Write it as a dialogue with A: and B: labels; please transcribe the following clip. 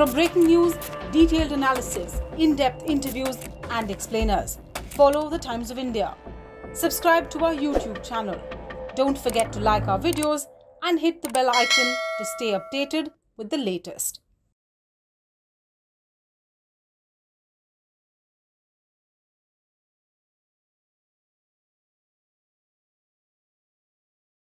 A: From breaking news, detailed analysis, in-depth interviews and explainers, follow the Times of India. Subscribe to our YouTube channel. Don't forget to like our videos and hit the bell icon to stay updated with the latest.